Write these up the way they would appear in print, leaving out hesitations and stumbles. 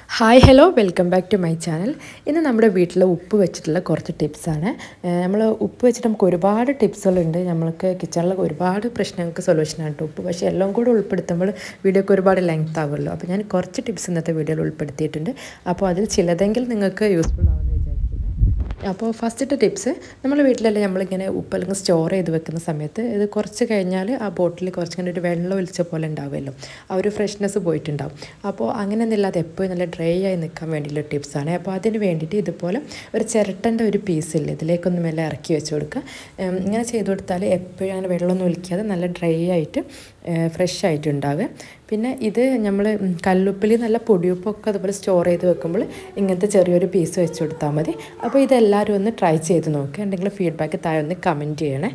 Hi hello welcome back to my channel. ഇന്ന് നമ്മുടെ വീട്ടിൽ ഉപ്പ് വെച്ചിട്ടുള്ള കുറച്ച് ടിപ്സാണ്. നമ്മൾ ഉപ്പ് വെച്ചിട്ട് നമുക്ക് ഒരുപാട് ടിപ്സുകളുണ്ട്. നമ്മൾക്ക് കിച്ചണിൽ ഒരുപാട് പ്രശ്നങ്ങൾക്ക് സൊല്യൂഷനാണ് കേട്ടോ ഉപ്പ്. പക്ഷേ എല്ലാം കൂടെ ഉൾപ്പെടുത്തുമ്പോൾ വീഡിയോക്ക് ഒരുപാട് ലെങ്ത് ആവുമല്ലോ. അപ്പോൾ ഞാൻ കുറച്ച് ടിപ്സ് ഇന്നത്തെ വീഡിയോയിൽ ഉൾപ്പെടുത്തിയിട്ടുണ്ട്. അപ്പോൾ അതിൽ ചിലതെങ്കിലും നിങ്ങൾക്ക് യൂസ്ഫുൾ ആവുമെന്ന് വിചാരിക്കുന്നു. അപ്പോൾ ഫസ്റ്റത്തെ ടിപ്സ്, നമ്മൾ വീട്ടിലല്ലേ നമ്മളിങ്ങനെ ഉപ്പ് അല്ലെങ്കിൽ സ്റ്റോർ ചെയ്ത് വെക്കുന്ന സമയത്ത് ഇത് കുറച്ച് കഴിഞ്ഞാൽ ആ ബോട്ടിൽ കുറച്ചിങ്ങനെ ഒരു വെള്ളം ഒലിച്ച പോലെ ഉണ്ടാവുമല്ലോ, ആ ഒരു ഫ്രഷ്നെസ് പോയിട്ടുണ്ടാവും. അപ്പോൾ അങ്ങനെയൊന്നും ഇല്ലാതെ എപ്പോഴും നല്ല ഡ്രൈ ആയി നിൽക്കാൻ വേണ്ടിയുള്ള ടിപ്സാണ്. അപ്പോൾ അതിന് വേണ്ടിയിട്ട് ഇതുപോലെ ഒരു ചിരട്ടൻ്റെ ഒരു പീസില്ല, ഇതിലേക്കൊന്ന് മെല്ലെ ഇറക്കി വെച്ച് കൊടുക്കുക. ഇങ്ങനെ ചെയ്ത് കൊടുത്താൽ എപ്പോഴും അങ്ങനെ വെള്ളമൊന്നും ഒലിക്കാതെ നല്ല ഡ്രൈ ആയിട്ട് ഫ്രഷ് ആയിട്ടുണ്ടാവുക. പിന്നെ ഇത് നമ്മൾ കല്ലുപ്പിൽ നല്ല പൊടിയുപ്പൊക്കെ അതുപോലെ സ്റ്റോർ ചെയ്ത് വെക്കുമ്പോൾ ഇങ്ങനത്തെ ചെറിയൊരു പീസ് വെച്ച് കൊടുത്താൽ മതി. അപ്പോൾ ഇതെല്ലാവരും ഒന്ന് ട്രൈ ചെയ്ത് നോക്കുക. എന്തെങ്കിലും ഫീഡ്ബാക്ക് താഴെ ഒന്ന് കമൻറ്റ് ചെയ്യണേ.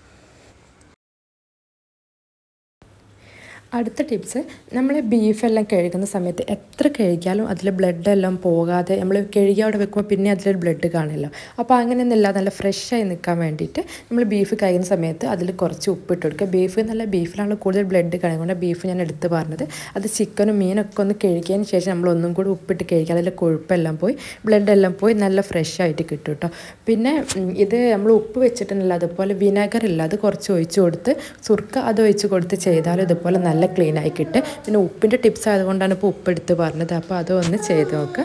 അടുത്ത ടിപ്സ്, നമ്മൾ ബീഫെല്ലാം കഴുകുന്ന സമയത്ത് എത്ര കഴുകിയാലും അതിൽ ബ്ലഡെല്ലാം പോകാതെ നമ്മൾ കഴുകി അവിടെ വെക്കുമ്പോൾ പിന്നെ അതിലൊരു ബ്ലഡ് കാണില്ലോ. അപ്പോൾ അങ്ങനെയൊന്നുമില്ല, നല്ല ഫ്രഷായി നിൽക്കാൻ വേണ്ടിയിട്ട് നമ്മൾ ബീഫ് കഴിക്കുന്ന സമയത്ത് അതിൽ കുറച്ച് ഉപ്പിട്ട് കൊടുക്കുക. ബീഫിലാണ് കൂടുതൽ ബ്ലഡ് കാണുന്നത്, ബീഫ് ഞാൻ എടുത്ത് പറഞ്ഞത്. അത് ചിക്കനും മീനൊക്കെ ഒന്ന് കഴുകിയതിന് ശേഷം നമ്മൾ ഒന്നും കൂടി ഉപ്പിട്ട് കഴുകി അതിൽ കൊഴുപ്പെല്ലാം പോയി ബ്ലഡെല്ലാം പോയി നല്ല ഫ്രഷായിട്ട് കിട്ടും കേട്ടോ. പിന്നെ ഇത് നമ്മൾ ഉപ്പ് വെച്ചിട്ടുണ്ടല്ലോ, അതുപോലെ വിനാഗർ ഇല്ല, അത് കുറച്ച് ഒഴിച്ച് കൊടുത്ത് സുർക്ക അത് ഒഴിച്ച് കൊടുത്ത് ചെയ്താലും ഇതുപോലെ നല്ല ക്ലീൻ ആയി കിട്ടും. പിന്നെ ഉപ്പിൻ്റെ ടിപ്സ് ആയതുകൊണ്ടാണ് ഇപ്പോൾ ഉപ്പെടുത്ത് പറഞ്ഞത്. അപ്പോൾ അതൊന്ന് ചെയ്ത് നോക്കുക.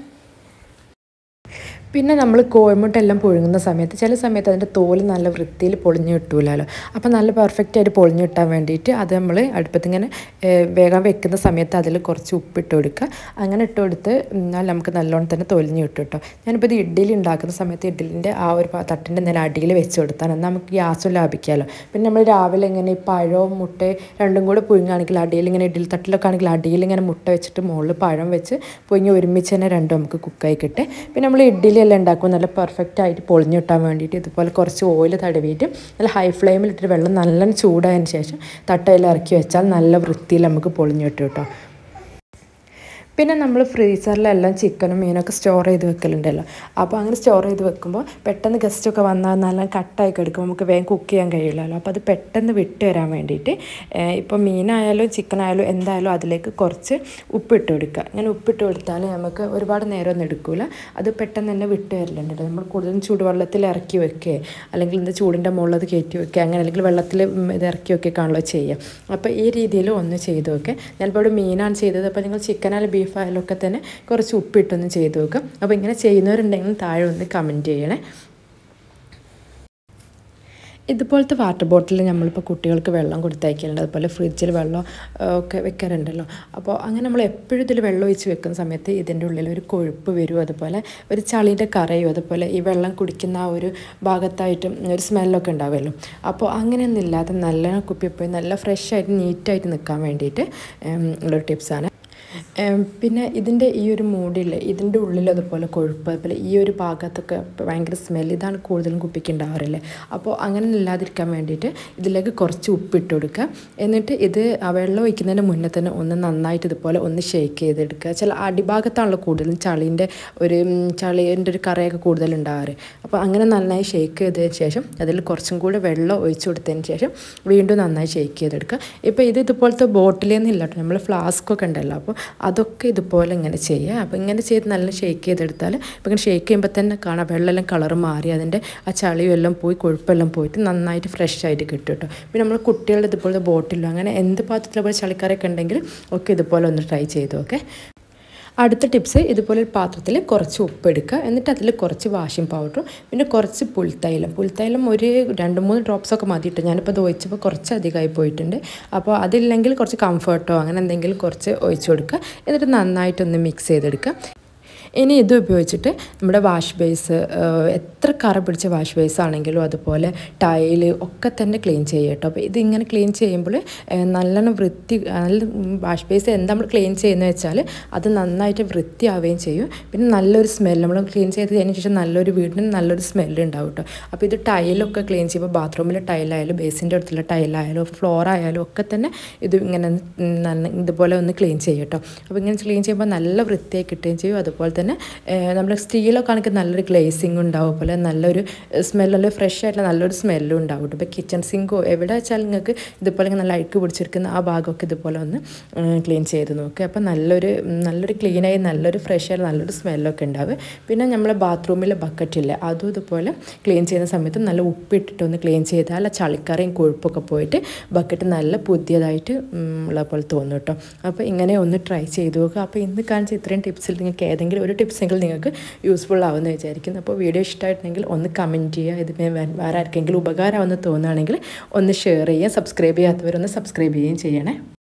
പിന്നെ നമ്മൾ കോഴിമുട്ടെല്ലാം പുഴുങ്ങുന്ന സമയത്ത് ചില സമയത്ത് അതിൻ്റെ തോല് നല്ല വൃത്തിയിൽ പൊളിഞ്ഞ് കിട്ടൂലല്ലോ. അപ്പോൾ നല്ല പെർഫെക്റ്റായിട്ട് പൊളിഞ്ഞ് കിട്ടാൻ വേണ്ടിയിട്ട് അത് നമ്മൾ അടുപ്പത്ത് ഇങ്ങനെ വേഗം വെക്കുന്ന സമയത്ത് അതിൽ കുറച്ച് ഉപ്പിട്ട് കൊടുക്കുക. അങ്ങനെ ഇട്ട് കൊടുത്ത് നമുക്ക് നല്ലോണം തന്നെ തൊലിഞ്ഞ് കിട്ടും കേട്ടോ. ഞാനിപ്പോൾ ഇത് ഇഡ്ഡലി ഉണ്ടാക്കുന്ന സമയത്ത് ഇഡ്ഡലിൻ്റെ ആ ഒരു തട്ടിൻ്റെ നേരെ അടിയിൽ വെച്ച് കൊടുത്താൽ നമുക്ക് ഗ്യാസും ലാഭിക്കാമല്ലോ. പിന്നെ നമ്മൾ രാവിലെ ഇങ്ങനെ ഈ പഴവും മുട്ടയും രണ്ടും കൂടെ പുഴുങ്ങുകയാണെങ്കിൽ അടിയിൽ ഇങ്ങനെ ഇഡ്ഡലി തട്ടിലൊക്കെ ആണെങ്കിൽ അടിയിൽ ഇങ്ങനെ മുട്ട വെച്ചിട്ട് മുകളിൽ പഴം വെച്ച് പുഴുങ്ങി ഒരുമിച്ച് തന്നെ രണ്ടും നമുക്ക് കുക്കായി കിട്ടും. പിന്നെ നമ്മൾ ഇഡ്ഡലി എല്ലാം ഉണ്ടാക്കും നല്ല പെർഫെക്റ്റ് ആയിട്ട് പൊളിഞ്ഞു കിട്ടാൻ വേണ്ടിയിട്ട് ഇതുപോലെ കുറച്ച് ഓയിൽ തടവിയിട്ട് നല്ല ഹൈ ഫ്ലെയിമിലിട്ടിട്ട് വെള്ളം നല്ല ചൂടായതിന് ശേഷം തട്ടയിൽ ഇറക്കി വെച്ചാൽ നല്ല വൃത്തിയിൽ നമുക്ക് പൊളിഞ്ഞു കിട്ടും കേട്ടോ. പിന്നെ നമ്മൾ ഫ്രീസറിലെല്ലാം ചിക്കനും മീനൊക്കെ സ്റ്റോർ ചെയ്ത് വെക്കലുണ്ടല്ലോ. അപ്പോൾ അങ്ങനെ സ്റ്റോർ ചെയ്ത് വെക്കുമ്പോൾ പെട്ടെന്ന് ഗസ്റ്റൊക്കെ വന്നാൽ നല്ല കട്ടായി കിടക്കുമ്പോൾ നമുക്ക് വേഗം കുക്ക് ചെയ്യാൻ കഴിയില്ലല്ലോ. അപ്പോൾ അത് പെട്ടെന്ന് വിട്ട് വരാൻ വേണ്ടിയിട്ട് ഇപ്പോൾ മീനായാലും ചിക്കനായാലും എന്തായാലും അതിലേക്ക് കുറച്ച് ഉപ്പിട്ട് കൊടുക്കുക. അങ്ങനെ ഉപ്പിട്ട് കൊടുത്താൽ നമുക്ക് ഒരുപാട് നേരമൊന്നും എടുക്കില്ല, അത് പെട്ടെന്ന് തന്നെ വിട്ട് വരലുണ്ട്. നമ്മൾ കൂടുതലും ചൂടുവെള്ളത്തിൽ ഇറക്കി വെക്കുക, അല്ലെങ്കിൽ ഇത് ചൂടിൻ്റെ മുകളിൽ അത് കയറ്റി വെക്കുക, അങ്ങനെ അല്ലെങ്കിൽ വെള്ളത്തിൽ ഇത് ഇറക്കി വെക്കുകയാണല്ലോ ചെയ്യുക. അപ്പോൾ ഈ രീതിയിൽ ഒന്ന് ചെയ്ത് വെക്കുക. ഞാനിപ്പോൾ ഇവിടെ മീനാണ് ചെയ്തത്. അപ്പോൾ നിങ്ങൾ ചിക്കനായാലും ബീഫ് ആയാലൊക്കെ തന്നെ കുറച്ച് ഉപ്പിട്ടൊന്ന് ചെയ്ത് നോക്കുക. അപ്പോൾ ഇങ്ങനെ ചെയ്യുന്നവരുണ്ടെങ്കിൽ താഴെ ഒന്ന് കമൻറ്റ് ചെയ്യണേ. ഇതുപോലത്തെ വാട്ടർ ബോട്ടിൽ നമ്മളിപ്പോൾ കുട്ടികൾക്ക് വെള്ളം കൊടുത്തയക്കലുണ്ട്, അതുപോലെ ഫ്രിഡ്ജിൽ വെള്ളം ഒക്കെ വെക്കാറുണ്ടല്ലോ. അപ്പോൾ അങ്ങനെ നമ്മൾ എപ്പോഴും ഇതിൽ വെള്ളം ഒഴിച്ച് വെക്കുന്ന സമയത്ത് ഇതിൻ്റെ ഉള്ളിൽ ഒരു കൊഴുപ്പ് വരും, അതുപോലെ ഒരു ചളിയുടെ കറയും, അതുപോലെ ഈ വെള്ളം കുടിക്കുന്ന ആ ഒരു ഭാഗത്തായിട്ടും ഒരു സ്മെല്ലൊക്കെ ഉണ്ടാവുമല്ലോ. അപ്പോൾ അങ്ങനെയൊന്നും ഇല്ലാതെ നല്ല കുപ്പിപ്പോയി നല്ല ഫ്രഷായിട്ട് നീറ്റായിട്ട് നിൽക്കാൻ വേണ്ടിയിട്ട് ഉള്ളൊരു ടിപ്സാണ്. പിന്നെ ഇതിൻ്റെ ഈ ഒരു മൂടില്ലേ, ഇതിൻ്റെ ഉള്ളിൽ അതുപോലെ കൊഴുപ്പ്, അതുപോലെ ഈ ഒരു ഭാഗത്തൊക്കെ ഭയങ്കര സ്മെല്ല്, ഇതാണ് കൂടുതലും കുപ്പിക്ക് ഉണ്ടാവാറില്ലേ. അപ്പോൾ അങ്ങനെ ഇല്ലാതിരിക്കാൻ വേണ്ടിയിട്ട് ഇതിലേക്ക് കുറച്ച് ഉപ്പിട്ട് കൊടുക്കുക. എന്നിട്ട് ഇത് വെള്ളം ഒഴിക്കുന്നതിന് മുന്നേ തന്നെ ഒന്ന് നന്നായിട്ട് ഇതുപോലെ ഒന്ന് ഷേക്ക് ചെയ്തെടുക്കുക. ചില അടിഭാഗത്താണല്ലോ കൂടുതലും ചളീൻ്റെ ഒരു കറയൊക്കെ കൂടുതലുണ്ടാവാറ്. അപ്പോൾ അങ്ങനെ നന്നായി ഷേക്ക് ചെയ്തതിന് ശേഷം അതിൽ കുറച്ചും കൂടെ വെള്ളം ഒഴിച്ചു കൊടുത്തതിന് ശേഷം വീണ്ടും നന്നായി ഷേക്ക് ചെയ്തെടുക്കുക. ഇപ്പോൾ ഇതുപോലത്തെ ബോട്ടിലൊന്നും ഇല്ല കേട്ടോ, നമ്മൾ ഫ്ലാസ്കൊക്കെ ഉണ്ടല്ലോ, അപ്പോൾ അതൊക്കെ ഇതുപോലെ ഇങ്ങനെ ചെയ്യുക. അപ്പോൾ ഇങ്ങനെ ചെയ്ത് നല്ല ഷേക്ക് ചെയ്തെടുത്താൽ ഇപ്പോൾ ഇങ്ങനെ ഷേക്ക് ചെയ്യുമ്പോൾ തന്നെ കാണാം വെള്ളമെല്ലാം കളറ് മാറി അതിൻ്റെ ആ ചളിയും എല്ലാം പോയി കൊഴുപ്പെല്ലാം പോയിട്ട് നന്നായിട്ട് ഫ്രഷ് ആയിട്ട് കിട്ടും കേട്ടോ. പിന്നെ നമ്മൾ കുട്ടികളുടെ ഇതുപോലത്തെ ബോട്ടിലോ അങ്ങനെ എന്ത് പാത്രത്തിലെ പോലെ ചളിക്കറയൊക്കെ ഉണ്ടെങ്കിൽ ഒക്കെ ഇതുപോലെ ഒന്ന് ട്രൈ ചെയ്തു നോക്കെ. അടുത്ത ടിപ്സ്, ഇതുപോലെ ഒരു പാത്രത്തിൽ കുറച്ച് ഉപ്പ് എടുക്കുക. എന്നിട്ട് അതിൽ കുറച്ച് വാഷിംഗ് പൗഡറും പിന്നെ കുറച്ച് പുൽത്തൈലം ഒരു 2-3 ഡ്രോപ്സൊക്കെ മതിയിട്ട്. ഞാനിപ്പോൾ അത് ഒഴിച്ചപ്പോൾ കുറച്ച് അധികമായി പോയിട്ടുണ്ട്. അപ്പോൾ അതില്ലെങ്കിൽ കുറച്ച് കംഫർട്ടോ അങ്ങനെ എന്തെങ്കിലും കുറച്ച് ഒഴിച്ച് കൊടുക്കുക. എന്നിട്ട് നന്നായിട്ടൊന്ന് മിക്സ് ചെയ്തെടുക്കുക. ഇനി ഇത് ഉപയോഗിച്ചിട്ട് നമ്മുടെ വാഷ് ബേസ്, എത്ര കറ പിടിച്ച വാഷ് ബേസ് ആണെങ്കിലും അതുപോലെ ടൈല് ഒക്കെ തന്നെ ക്ലീൻ ചെയ്യുക കേട്ടോ. അപ്പോൾ ഇതിങ്ങനെ ക്ലീൻ ചെയ്യുമ്പോൾ നല്ലോണം നല്ല വാഷ് ബേസ് എന്താ നമ്മൾ ക്ലീൻ ചെയ്യുന്നത് വെച്ചാൽ അത് നന്നായിട്ട് വൃത്തിയാവുകയും ചെയ്യും. പിന്നെ നല്ലൊരു സ്മെല്ല്, നമ്മൾ ക്ലീൻ ചെയ്ത് കഴിഞ്ഞ ശേഷം വീടിന് നല്ലൊരു സ്മെല്ല് ഉണ്ടാവും കേട്ടോ. അപ്പോൾ ഇത് ടൈലൊക്കെ ക്ലീൻ ചെയ്യുമ്പോൾ ബാത്റൂമിലെ ടൈലായാലും ബേസിൻ്റെ അടുത്തുള്ള ടൈലായാലും ഫ്ലോറായാലും ഒക്കെ തന്നെ ഇത് ഇങ്ങനെ ഇതുപോലെ ഒന്ന് ക്ലീൻ ചെയ്യും കേട്ടോ. അപ്പോൾ ഇങ്ങനെ ക്ലീൻ ചെയ്യുമ്പോൾ നല്ല വൃത്തിയായി കിട്ടുകയും ചെയ്യും. അതുപോലെ തന്നെ നമ്മൾ സ്റ്റീലൊക്കെ ആണെങ്കിൽ നല്ലൊരു ഗ്ലേസിങ് ഉണ്ടാവും, പോലെ നല്ലൊരു സ്മെല്ലുള്ള ഫ്രഷ് ആയിട്ടുള്ള നല്ലൊരു സ്മെല്ലും ഉണ്ടാവും. ഇപ്പോൾ കിച്ചൺ സിങ്കോ എവിടെ വെച്ചാൽ നിങ്ങൾക്ക് ഇതുപോലെ നല്ല അഴുക്ക് പിടിച്ചിരിക്കുന്ന ആ ഭാഗമൊക്കെ ഇതുപോലെ ഒന്ന് ക്ലീൻ ചെയ്ത് നോക്കുക. അപ്പോൾ നല്ലൊരു ക്ലീനായി നല്ലൊരു ഫ്രഷ് ആയിട്ട് നല്ലൊരു സ്മെല്ലൊക്കെ ഉണ്ടാവും. പിന്നെ നമ്മളെ ബാത്റൂമിലെ ബക്കറ്റില്ലേ അതും ഇതുപോലെ ക്ലീൻ ചെയ്യുന്ന സമയത്ത് നല്ല ഉപ്പിട്ടിട്ടൊന്ന് ക്ലീൻ ചെയ്താൽ ആ ചളിക്കറയും കൊഴുപ്പൊക്കെ പോയിട്ട് ബക്കറ്റ് നല്ല പുതിയതായിട്ട് ഉള്ള പോലെ തോന്നും കേട്ടോ. അപ്പോൾ ഇങ്ങനെ ഒന്ന് ട്രൈ ചെയ്ത് നോക്കുക. അപ്പോൾ ഇന്ന് കാണിച്ച ഇത്രയും ടിപ്സിൽ നിങ്ങൾക്ക് ഏതെങ്കിലും ഒരു ടിപ്സെങ്കിലും നിങ്ങൾക്ക് യൂസ്ഫുൾ ആവുമെന്ന് വിചാരിക്കുന്നു. അപ്പോൾ വീഡിയോ ഇഷ്ടമായിട്ടുണ്ടെങ്കിൽ ഒന്ന് കമൻറ്റ് ചെയ്യുക. ഇത് വേറെ ആർക്കെങ്കിലും ഉപകാരമാണെന്ന് തോന്നുകയാണെങ്കിൽ ഒന്ന് ഷെയർ ചെയ്യുക. സബ്സ്ക്രൈബ് ചെയ്യാത്തവരൊന്ന് സബ്സ്ക്രൈബ് ചെയ്യുകയും ചെയ്യണേ.